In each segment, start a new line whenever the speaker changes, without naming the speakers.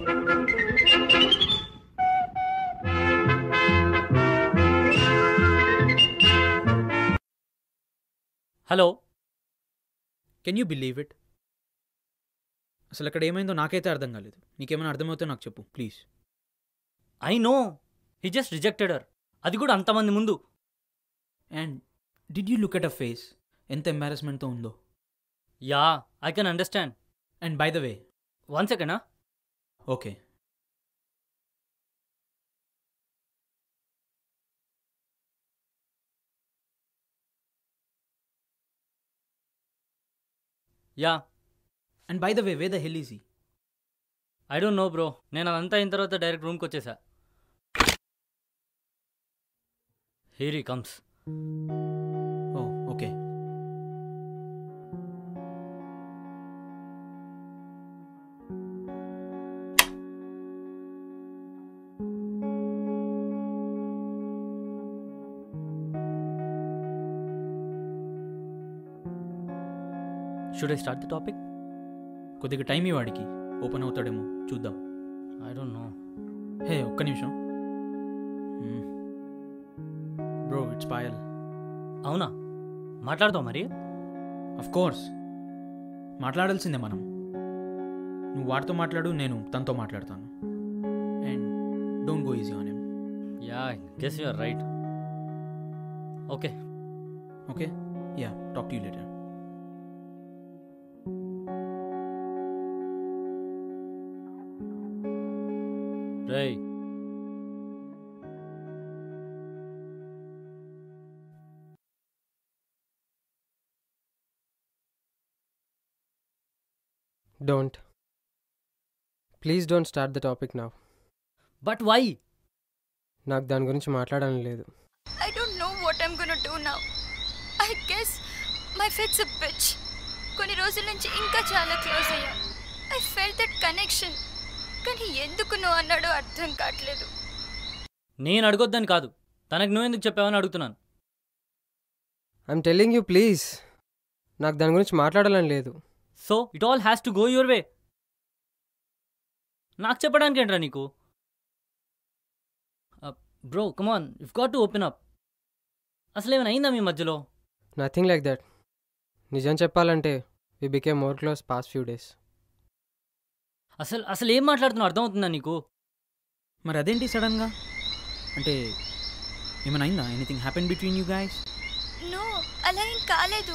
Hello,
can you believe it? అసలు అక్కడ ఏమైందో నాకైతే అర్థం కాలేదు. నీకేమైనా అర్థమవుతే నాకు చెప్పు please.
I know he just rejected her, అది కూడా అంతమంది ముందు.
And did you look at a face? ఎంత ఎంబారస్మెంట్తో ఉందో.
Yeah, I can understand.
And by the way,
1 second.
Okay,
yeah,
and by the way, where the hell is he?
I don't know bro. నేను అదంతా అయిన తర్వాత direct రూమ్కి వచ్చేసా. Here he comes.
Oh okay.
Should I start the topic?
కొద్దిగా time ఇవ్వాడికి, open అవుతాడేమో చూద్దాం.
I don't know.
Hey ఒక్క నిమిషం. Bro it's Payal.
అవునా, మాట్లాడతావు మరి?
అఫ్ కోర్స్ మాట్లాడాల్సిందే మనం. నువ్వు వాడితో మాట్లాడు, నేను తనతో మాట్లాడతాను. And don't go easy on him.
Yeah, guess you are right. Okay
okay, yeah, talk to you later.
రేయ్,
Don't. Please don't start the topic now.
But why?
నాకు దాని గురించి మాట్లాడాలని లేదు.
I don't know what I'm gonna do now. I guess my fate's a bitch. కొన్ని రోజుల నుంచి ఇంకా చాలా క్లోజ్ అయ్యాం. I felt that connection. కానీ ఎందుకు నువ్వు అన్నాడో అర్థం కావట్లేదు.
నేను అడగొద్దని కాదు, తనకు నువ్వు ఎందుకు చెప్పావని అడుగుతున్నాను.
I'm telling you please. నాకు దాని గురించి మాట్లాడాలని లేదు.
So it all has to go your way. నాకు చెప్పడానికి ఏంట్రా నీకు? Bro come on, you've got to open up. అసలు ఏమైనా అయిందా మీ మధ్యలో?
Nothing like that. నిజం చెప్పాలంటే we became more close past few days.
అసలు ఏం మాట్లాడుతున్నావు అర్థమవుతుందా నీకు?
మరి అదేంటి సడన్గా? అంటే ఏమైనా అయిందా? Anything happen between you guys?
No, అలా ఏం కాలేదు.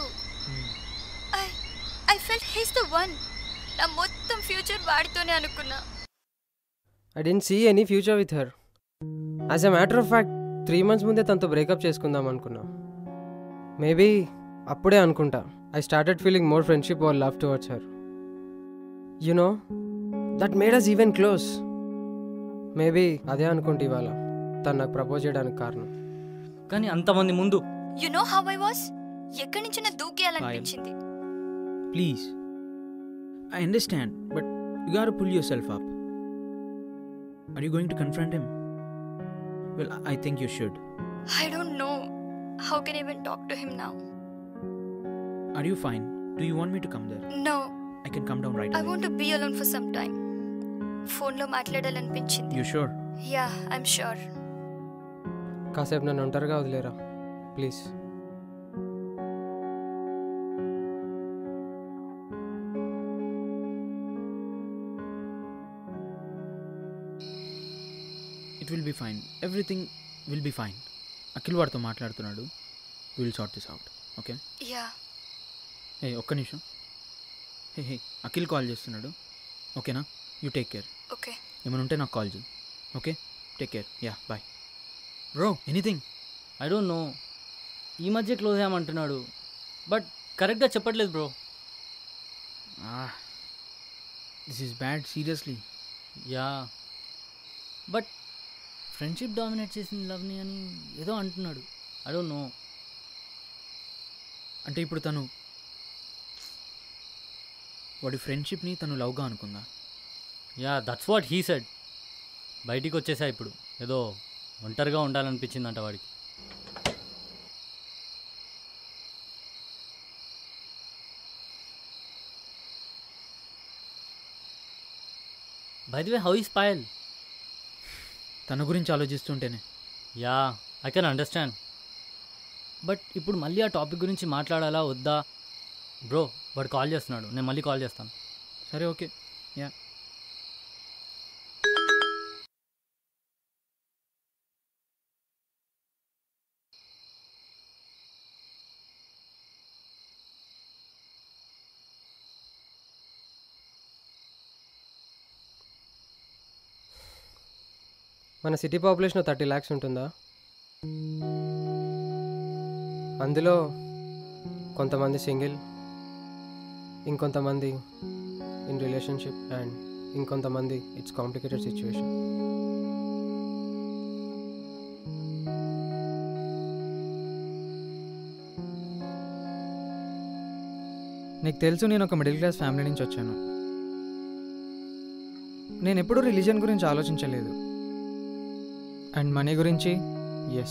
I felt he's the one. నా మొత్తం ఫ్యూచర్ వాడితోనే అనుకున్నా.
I don't see any future with her. As a matter of fact 3 months ముందే తనతో బ్రేకప్ చేసుకుందాం అనుకున్నా. మేబీ అప్పుడే అనుకుంటా I started feeling more friendship or love towards her. You know that made us even close. Maybe అదే అనుకుంటే ఇవాళ తను నాకు ప్రపోజ్ చేయడానికి కారణం.
కానీ అంతమంది ముందు.
You know how I was? ఎక్కడి నుంచి నా దూకేయాలనిపించింది.
Please, I understand, but you got to pull yourself up. Are you going to confront him? Well, I think you should.
I don't know. How can I even talk to him now?
Are you fine? Do you want me to come there?
No.
I can come down right
I
away.
want to be alone for some time. ఫోన్లో మాట్లాడాలనిపించింది.
You sure?
Yeah, I'm sure.
కాసేపు నన్ను ఒంటరిగా వదిలేరా please.
It will be fine. Everything will be fine. Akhil వాడితో మాట్లాడుతున్నాడు. We will sort this out. Okay?
Yeah.
హే ఒక్క నిమిషం. హే Akhil call చేస్తున్నాడు. ఓకేనా? You take care.
Okay.
ఏమైనా ఉంటే నాకు కాల్ చేయి. Okay, take care. Yeah, bye. Bro, anything?
I don't know, ఈ మధ్య క్లోజ్ అయ్యామంటున్నాడు, బట్ కరెక్ట్గా చెప్పట్లేదు bro.
This is bad, seriously.
Yeah, but friendship dominate చేసింది లవ్ని అని ఏదో అంటున్నాడు. ఐ డోంట్ నో.
అంటే ఇప్పుడు తను వాడి ఫ్రెండ్షిప్ని తను లవ్గా అనుకుందా?
Yeah, that's what he said. బయటికి వచ్చేసా ఇప్పుడు, ఏదో ఒంటరిగా ఉండాలనిపించిందంట వాడికి. By the way how is Payal?
తన గురించి ఆలోచిస్తుంటేనే.
Yeah, I can understand. But ఇప్పుడు మళ్ళీ ఆ టాపిక్ గురించి మాట్లాడాలా వద్దా? బ్రో, వాడు కాల్ చేస్తున్నాడు, నేను మళ్ళీ కాల్ చేస్తాను.
సరే, ఓకే. యా.
మన సిటీ పాపులేషన్ 30 lakhs ఉంటుందా? అందులో కొంతమంది సింగిల్, ఇంకొంతమంది ఇన్ రిలేషన్షిప్, అండ్ ఇంకొంతమంది ఇట్స్ కాంప్లికేటెడ్ సిచ్యువేషన్.
నీకు తెలుసు, నేను ఒక మిడిల్ క్లాస్ ఫ్యామిలీ నుంచి వచ్చాను. నేను ఎప్పుడూ రిలీజియన్ గురించి ఆలోచించలేదు. అండ్ మనీ గురించి ఎస్.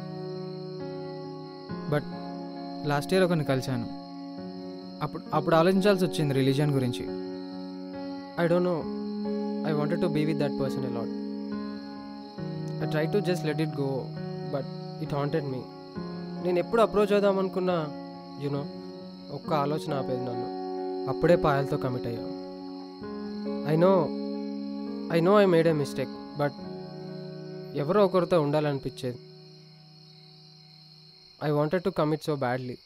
బట్ లాస్ట్ ఇయర్ ఒకరిని కలిశాను. అప్పుడు ఆలోచించాల్సి వచ్చింది రిలీజియన్ గురించి.
I don't know. I wanted to be with that person a lot. I tried to just let it go, but it haunted me. నేను ఎప్పుడు అప్రోచ్ అవుదాం అనుకున్నా, యూనో, ఒక్క ఆలోచన ఆపేది నన్ను. అప్పుడే పాయలతో కమిట్ అయ్యా. I know I made a mistake, but ఎవరో ఒకరితో ఉండాలనిపించేది. I wanted to commit so badly.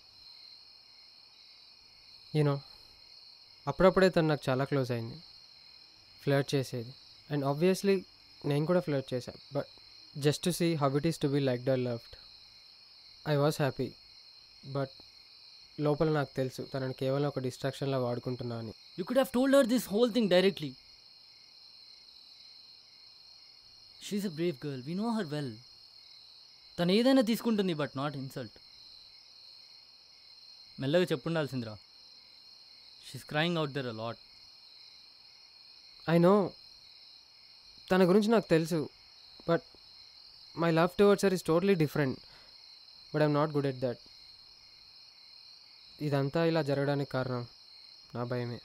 You know, అప్పుడప్పుడే తను నాకు చాలా క్లోజ్ అయింది. ఫ్లర్ట్ చేసేది, అండ్ ఆబ్వియస్లీ నేను కూడా ఫ్లర్ట్ చేశాను. But just to see how it is to be liked or loved, I was happy. But లోపల నాకు తెలుసు తనని కేవలం ఒక డిస్ట్రాక్షన్లా వాడుకుంటున్నా అని.
You could have told her this whole thing directly. She's a brave girl. We know her well. తను ఏదైనా తీసుకుంటుంది, బట్ నాట్ ఇన్సల్ట్. మెల్లగా చెప్పుండాల్సిందిరా. She's crying out there a lot.
I know, తన గురించి నాకు తెలుసు. But my love towards her is totally different. But I'm not good at that. ఇదంతా ఇలా జరగడానికి కారణం నా భయమే.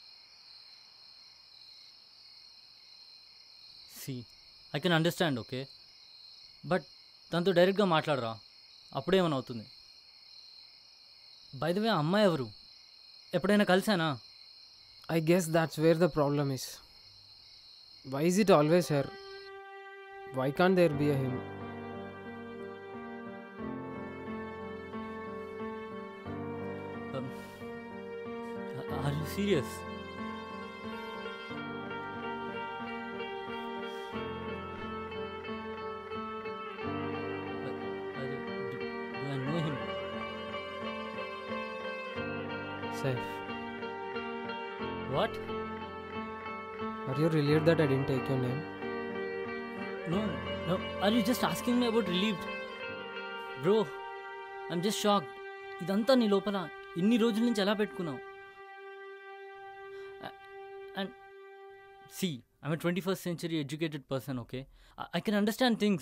See, I can understand, okay? But తనతో డైరెక్ట్గా మాట్లాడరా, అప్పుడేమని అవుతుంది. బై ద వే, అమ్మాయి ఎవరు? ఎప్పుడైనా కలిసానా?
I guess that's where the problem is. Why is it always her? Why can't there be a him?
Are you serious? Do I know him?
Saif,
What?
are you relieved that I didn't take your name?
No. Are you just asking me about relieved? Bro, I'm just shocked. ఇదంతా నీ లోపల ఇన్ని రోజుల నుంచి ఎలా పెట్టుకున్నావు? And see, I'm a 21st century educated person, okay? I can understand things.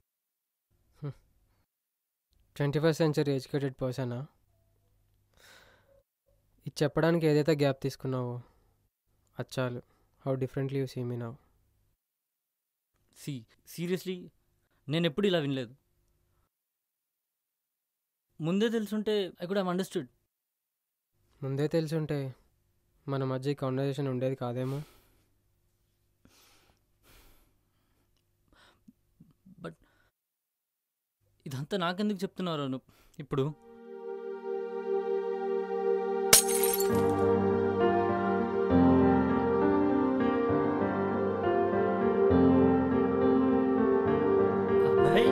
21st century educated person. ఇది చెప్పడానికి ఏదైతే గ్యాప్ తీసుకున్నావో అచ్చాలు. How differently you see me now.
See, seriously, నేను ఎప్పుడు ఇలా వినలేదు. ముందే తెలుసుంటే I could have understood.
ముందే తెలుసుంటే మన మధ్య కాన్వర్జేషన్ ఉండేది కాదేమో.
బట్ ఇదంతా నాకెందుకు చెప్తున్నారు నువ్వు ఇప్పుడు? Abhay,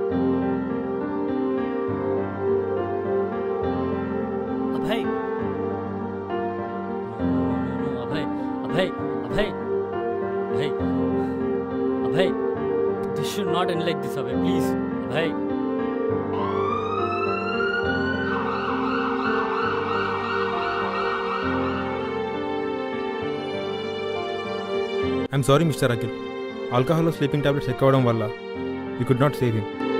Abhay, Abhay, Abhay, Abhay, Abhay, Abhay, this should not end like this, Abhay, please. Abhay.
I'm sorry mister Akhil. ఆల్కహాల్లో స్లీపింగ్ టాబ్లెట్స్ ఎక్కువడం వల్ల you could not save him.